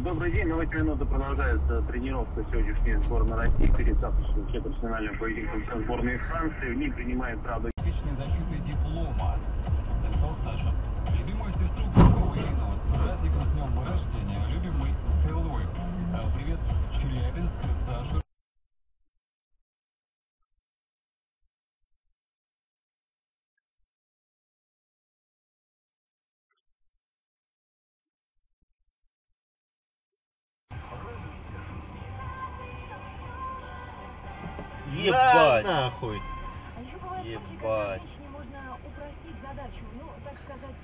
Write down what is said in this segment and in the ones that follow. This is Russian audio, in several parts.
Добрый день, на 8 минут продолжается тренировка сегодняшней сборной России перед завтрашним четвертьфинальным поединком со сборной Франции. В ней принимает, правда, личной защитой диплома. Написал Саша. Любимую сестру Гуркова Ирину, с праздником, с днем рождения, любимый целуй. Привет, Челябинск, Саша. Ебать! Да, нахуй! А еще бывает, Ебать! женщине можно упростить задачу, ну, так сказать.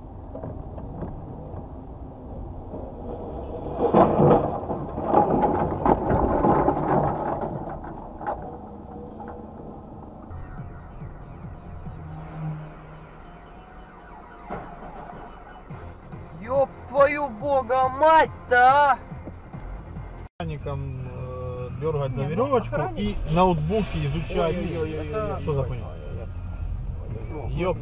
Ёб твою бога мать-то, а! Дергать за веревочку и ноутбуки изучать. Что за хуйня? Ёп.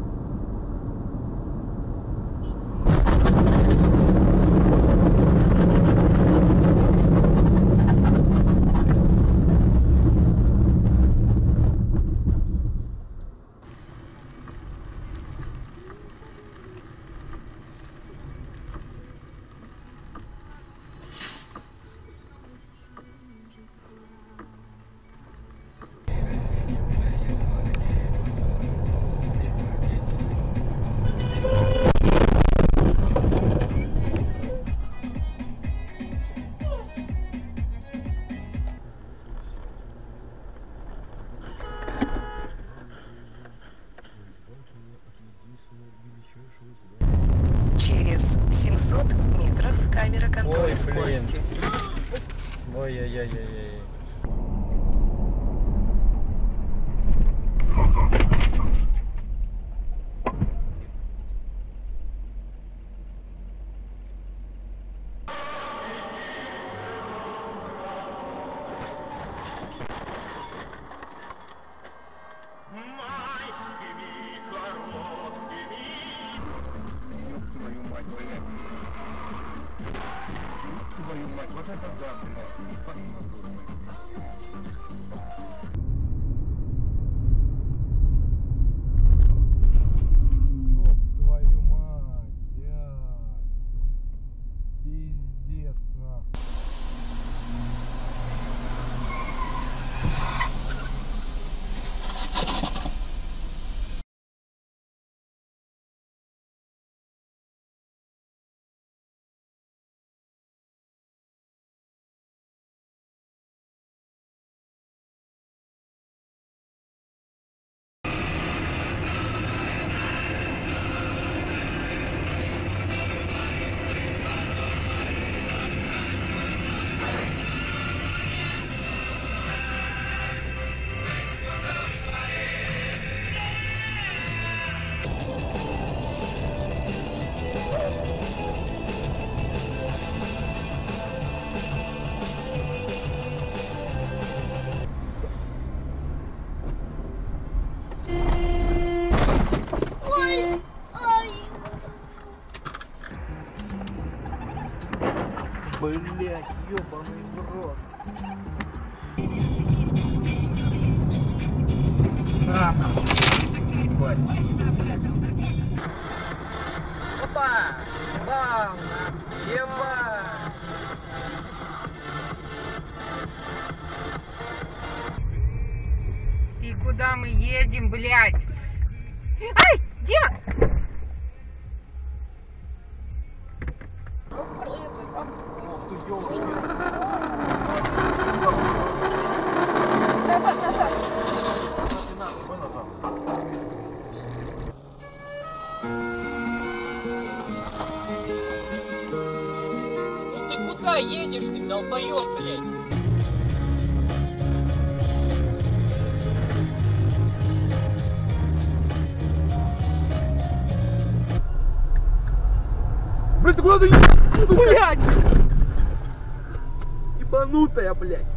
Через 700 метров камера контроля скорости. Ой-ой-ой-ой-ой. твою мать, вот это да, блядь. Ёб твою мать, блядь. Пиздец, нахуй. Блять, ёбаный в рот. Опа! Бам! Ебать! И куда мы едем, блядь? Ай! Дима! Ох ты, ёлочки! Назад, назад. Не надо, иди назад. Ну ты куда едешь, ты долбоёб, блядь? Блин, ты куда ты едешь? Блядь! Ебанутая, блядь!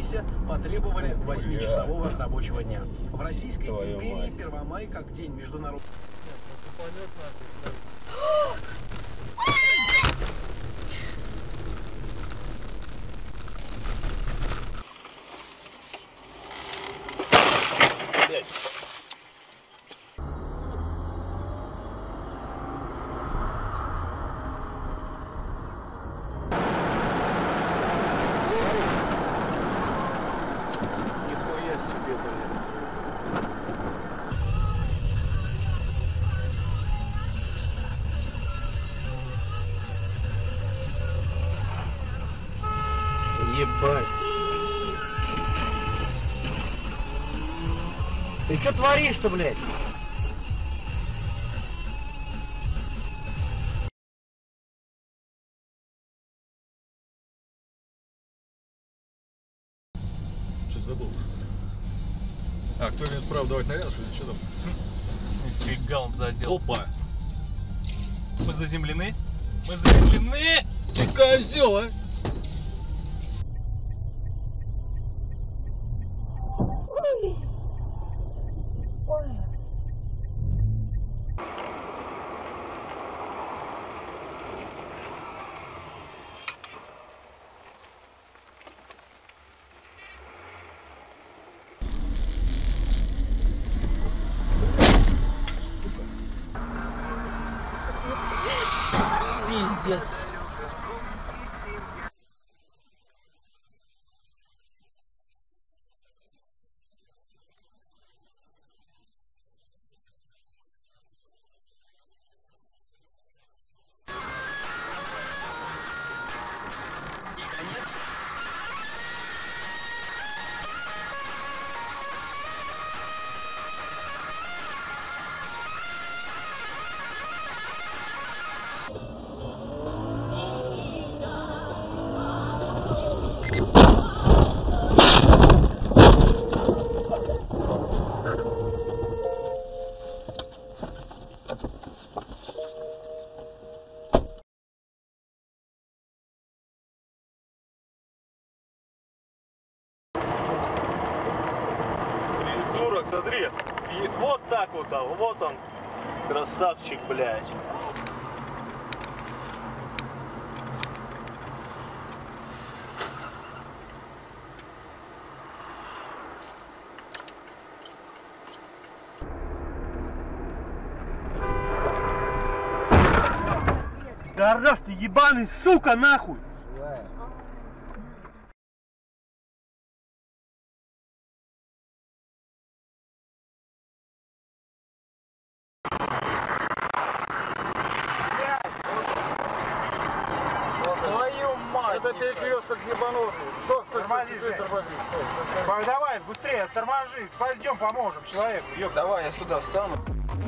собравшиеся потребовали 8-часового рабочего дня. В Российской империи Первомай как день международного... Ебать. Ты что творишь-то, блядь? Что-то забыл. А, кто имеет право давать наряд, или что там? Нифига он задел. Опа! Мы заземлены? Мы заземлены! Ты козел, а! Пиздец. Придурок, смотри. И вот так вот, вот он. Красавчик, блядь. Гараж ты ебаный, сука, нахуй! Твою мать! Это перекресток ебанутый. Тормози, Тормози. давай, быстрее, торможи. Пойдем поможем человеку. Ёп. Давай, я сюда встану.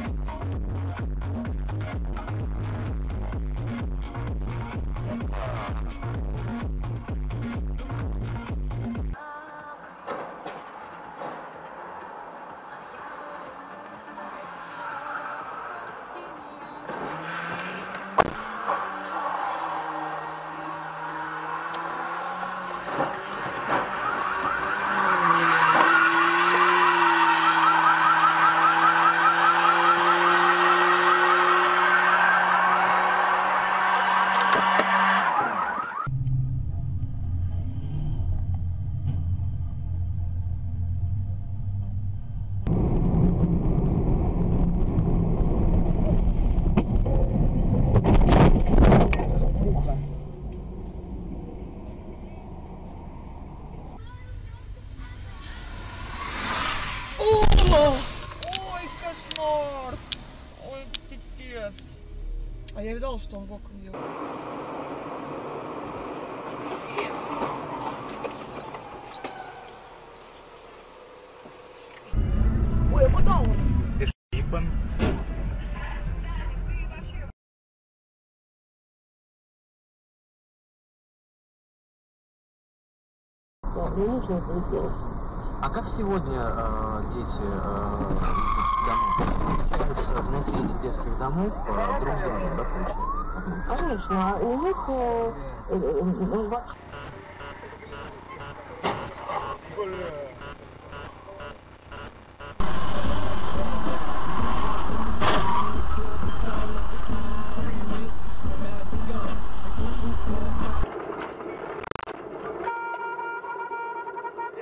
Ой, кошмар! Ой, пипец! А я видала, что он боком ел. Ой, а куда он? Ты ж ебан. Да, мне нужно это сделать. А как сегодня дети домой? Получается, внутри этих детских домов друг с другом, да, получается? Конечно, у них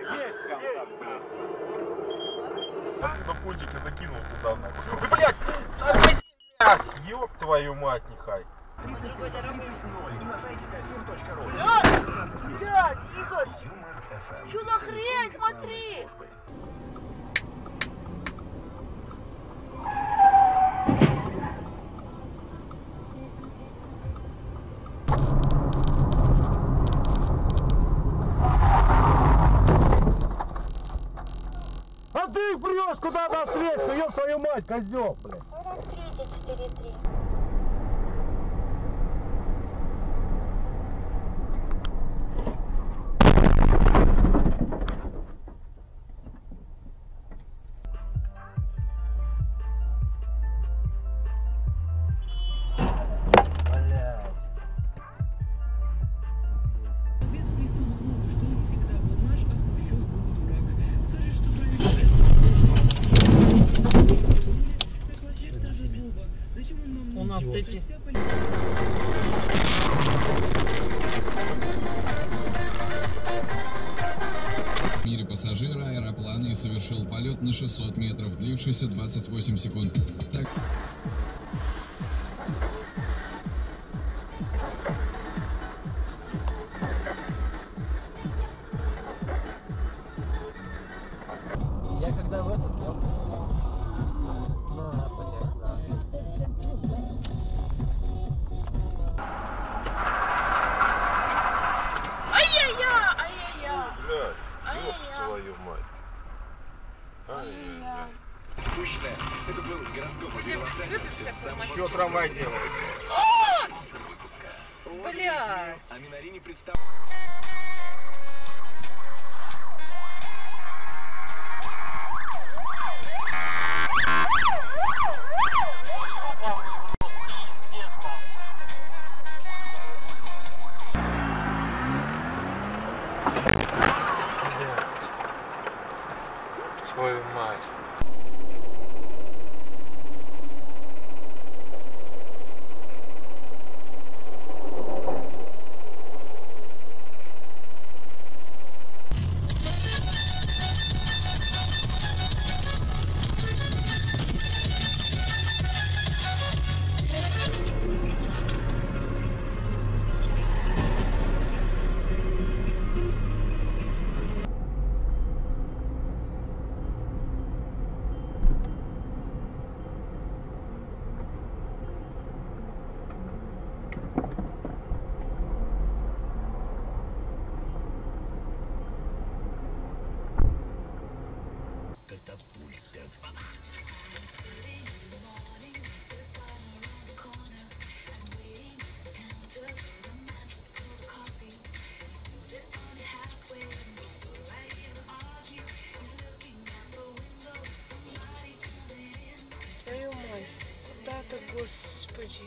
Есть прям так, блядь. Отсюда пончика закинул туда, нахуй. Да, блядь, тормози, блядь, ёб твою мать, нехай. 30-0 и на сайте костюм.ру. Блядь, Игорь! Чё за хрень, смотри! А ты их прешь куда на встречку, ёб твою мать, козёл, блядь. У нас эти... В мире пассажира аэроплана и совершил полет на 600 метров, длившийся 28 секунд. Так... Я когда в этот, я... Ну, понятно, да. Ай-яй-яй! Ай-яй-яй! Блядь, ёб твою мать. Ай-яй-яй. Это был гороскоп Лос-Анджелеса. Что трамвай делает? Блядь! А Минарине представляет... Твою мать. Твою мать, куда-то, господи.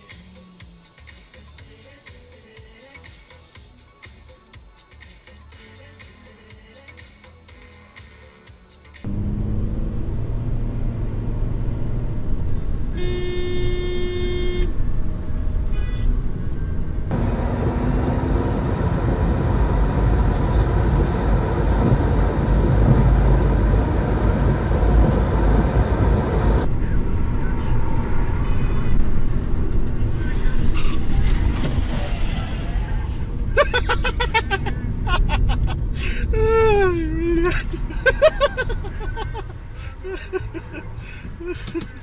Блядь.